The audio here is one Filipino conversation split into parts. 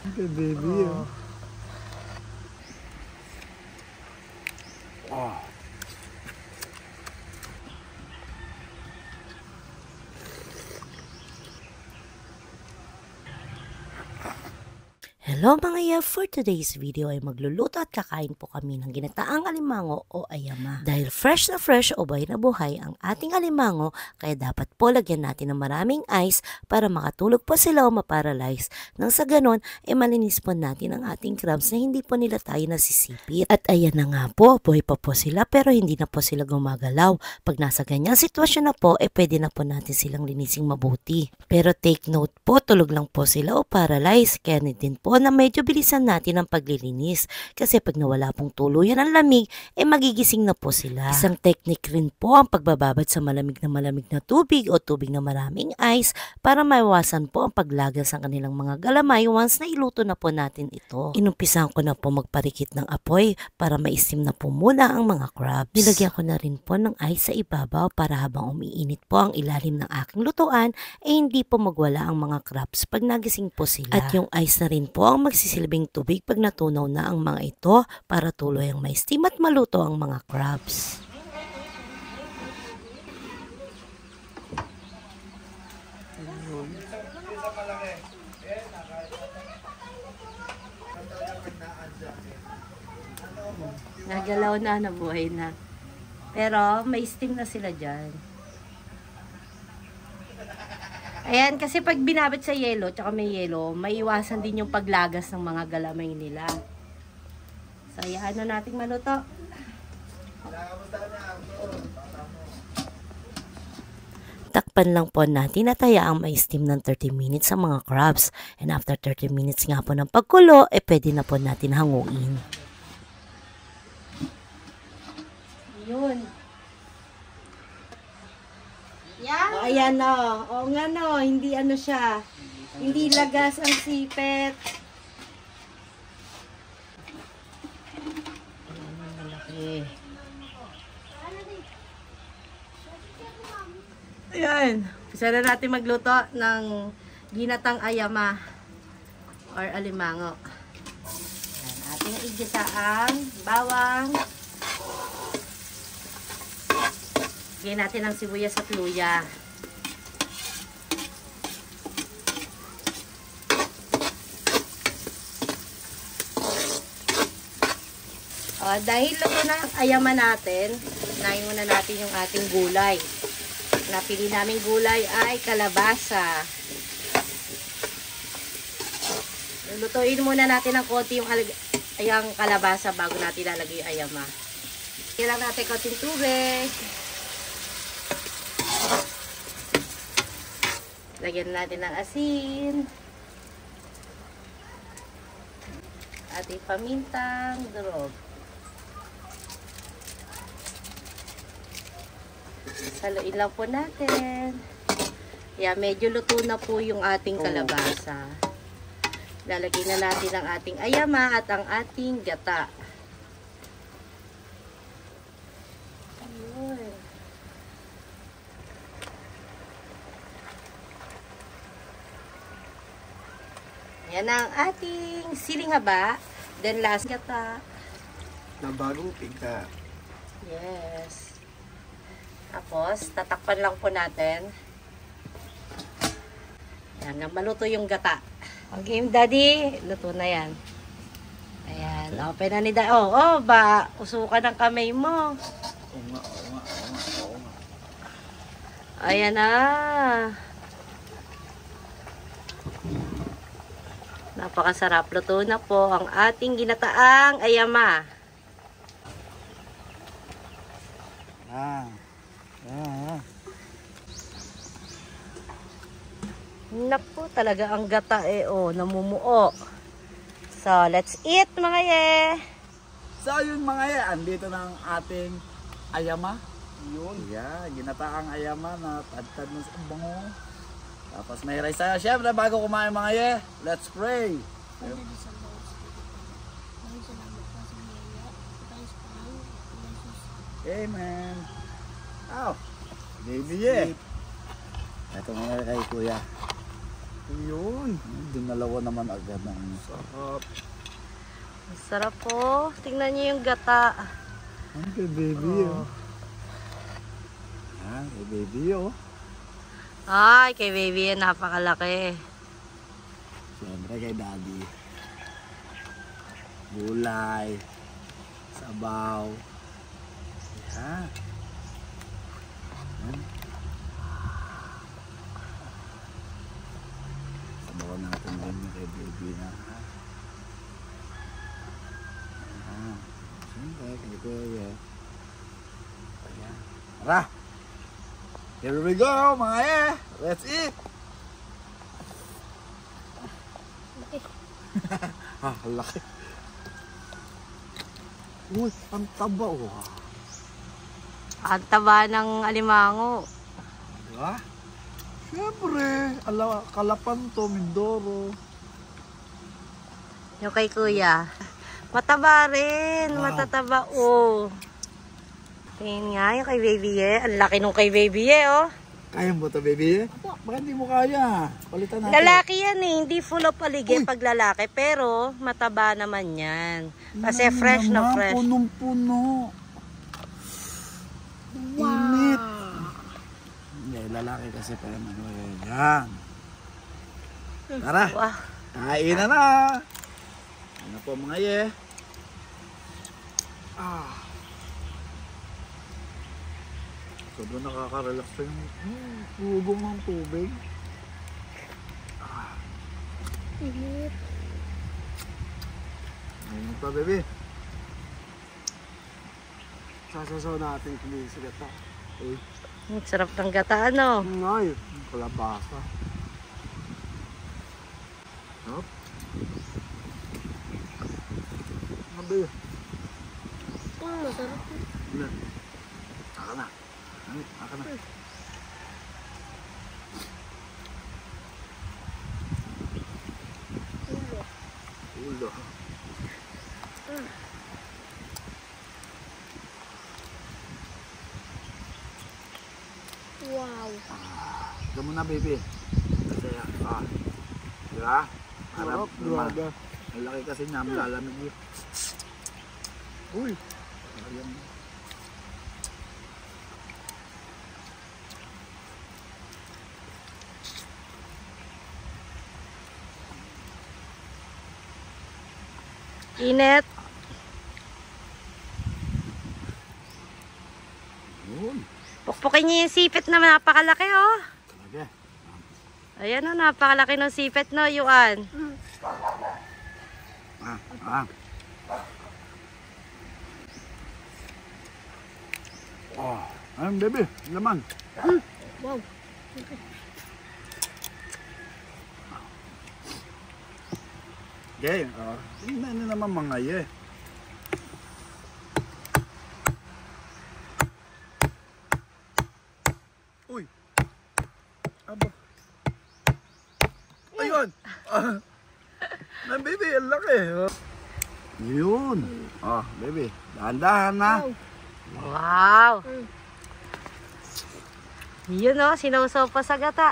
Okay, baby. Oh. Oh. Hello mga ya! For today's video ay magluluto at kakain po kami ng ginataang alimango o ayama. Dahil fresh na fresh o buhay na buhay ang ating alimango, kaya dapat po lagyan natin ng maraming ice para makatulog po sila o maparalyze. Nang sa ganon, malinis po natin ang ating crabs na hindi po nila tayo nasisipit. At ayan na nga po, buhay pa po sila pero hindi na po sila gumagalaw. Pag nasa ganyang sitwasyon na po, pwede na po natin silang linising mabuti. Pero take note po, tulog lang po sila o paralyze, kaya din po na medyo bilisan natin ang paglilinis kasi pag nawala pong tuluyan ang lamig, magigising na po sila. Isang technique rin po ang pagbababad sa malamig na tubig o tubig na maraming ice para maiwasan po ang paglagas ng kanilang mga galamay once na iluto na po natin ito. Inumpisahan ko na po magparikit ng apoy para ma-steam na po muna ang mga crabs. Nilagyan ko na rin po ng ice sa ibabaw para habang umiinit po ang ilalim ng aking lutuan, hindi po magwala ang mga crabs pag nagising po sila. At yung ice na rin po ang magsisilbing tubig pag natunaw na ang mga ito para tuloy ang may steam at maluto ang mga crabs. Nagalaw na, nabuhay na. Pero may steam na sila dyan. Ayan, kasi pag binabit sa yelo, tsaka may yelo, may iwasan din yung paglagas ng mga galamay nila. So, hayaan na natin maluto. Takpan lang po natin at hayaang may steam ng 30 minutes sa mga crabs. And after 30 minutes nga po ng pagkulo, pwede na po natin hanguin. Yun. Yeah. O, ayan o. O nga no, hindi ano siya. Hindi lagas ang sipet. Malaki. Ayan. Pisa na natin magluto ng ginatang ayama or alimango. Ayan. Ating igisaang bawang. Lagyan natin ang sibuyas at luya. Dahil luto na ang ayama natin, unahin muna natin yung ating gulay. Napili naming gulay ay kalabasa. Lutuin muna natin ng konti yung kalabasa bago natin lalagay yung ayama. Kailangan natin konting tubig. Lagyan natin ng asin. Ating pamintang durog. Saluin lang po natin. Yeah, medyo luto na po yung ating kalabasa. Lalagyan na natin ang ating ayama at ang ating gata. Yan ang ating siling haba. Then last gata. Na bagong tigka. Yes. Tapos, tatakpan lang po natin. Yan, maluto yung gata. Okay, daddy. Luto na yan. Ayan. Open na ni daddy. Oh, ba? Usukan ang kamay mo. Oo nga. Ayan na. Napakasarap. Luto na po ang ating ginataang ayama. Naku, talaga ang gata namumuo. So, let's eat mga ye! So yun mga ye, andito na ang ating ayama. Yun. Yeah, ginataang ayama na tad-tad ng bango. Tapos may rice tayo. Siyempre, bago kumain mga ye, let's pray. Amen. Oh, baby ye. Ito mga kay kuya. Yun. Dinalawa naman agad ng Sarap. Masarap po. Tingnan niyo yung gata. Ang kay baby, oh. Yan, kay baby, oh. Ay, kay baby yan, napakalaki. Siyempre kay daddy. Gulay. Sabaw. Yan. Yan. Sabaw natin din kay baby na. Yan. Siyempre kay kuya. Ayan. Tara! Here we go, mga let's eat! Laki. Uy, ang taba, oh. Ang taba ng alimango. Diba? Siyempre, Kalapan to, Mindoro. Yung kay kuya. Mataba rin. Wow. Matataba, oh. Tingin nga yung kay baby Ang laki nung kay baby oh. Kaya mo to, baby? Bakit hindi mo kaya? Palitan natin. Lalaki yan eh. Hindi full of paligid pag lalaki. Pero mataba naman yan. Kasi fresh na fresh. Punong-puno. Wow. Init. Hindi, lalaki kasi pa naman. Yan. Tara. Wow. Kain na. Ano po mga sobrang nakaka-relax pa yung hugong ng tubig. Init. Ayun pa, baby. Sasasaw natin kung sa gata. Uy, Ang sarap ng gata, ano? Ngay. kalabasa. Hop. Mabi. Masarap. Ilan? Aka na. Aka na. Ulo. Wow. Ito mo na, baby. Kasi, diba? Sarap, naman. grabe. Ang laki kasi niya, malalamig yun. Uy! Ayan. Init. Yun. Pukpukin niyo yung sipit na napakalaki, oh. Talaga. Ayan, oh, napakalaki ng sipit, no, Yuan. Oh, ayun, baby. Laman. Wow. Okay. Tingnan nyo naman mga Uy. Aba. Ayun. Na baby, ang laki. Yun. Baby. Dahan-dahan na. Wow. Yun, oh, sinausaw pa sa gata.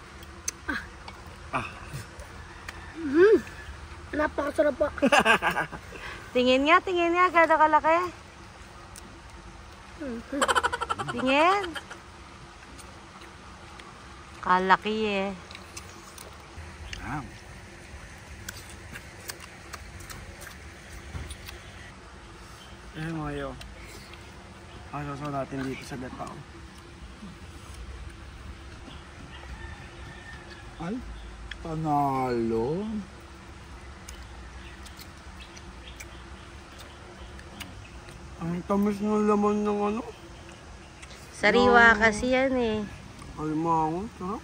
Napakasarap pa. Tingin nga, gano'n kalaki. Tingin. Kalaki eh. Mga yo. Sasaw natin dito sa gata. Ay, panalo. Ang tamis ng laman ng ano? Sariwa kasi yan eh. Alimango. Sarap.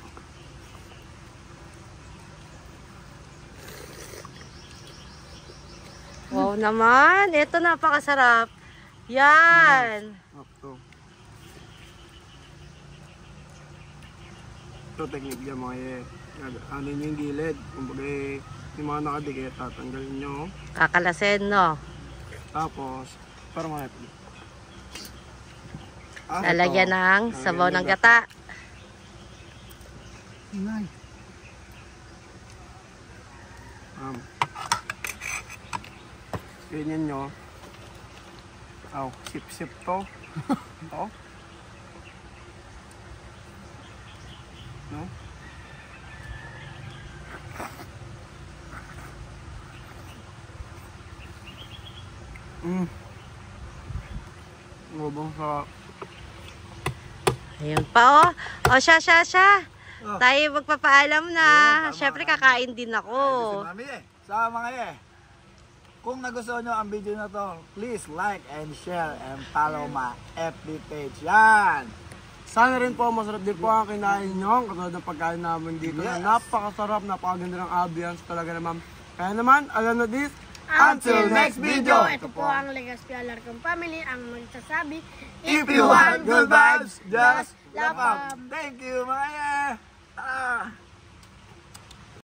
Wow naman. Ito napakasarap. Yan. Ito. Ito technique dyan mga ano nyo yung gilid. Kumbaga yung mga nakadikit, tatanggalin nyo. Kakalasen, no? Tapos, parang mga ito. Lalagyan ng sabaw ng gata. Inay. Ganyan nyo. Sip-sip to. Oh. No? Ngobong sa... Ayun pa, oh. O, siya. Oh. Tayo magpapaalam na. Ayun, tama. Syempre, kakain din ako. Si Mami Sa mga kung nagustuhan nyo ang video na to, please like and share and follow my FB page. Yan! Sana rin po masarap din po ang kinain nyo. Katulad ng pagkain namin dito Yes. na napakasarap, napakaganda ng ambience talaga naman. Kaya naman, alam na this. Until next video! Ito po ang Legazpi Alarcon Family ang magsasabi, If you want good vibes, just love love 'em. Thank you, mga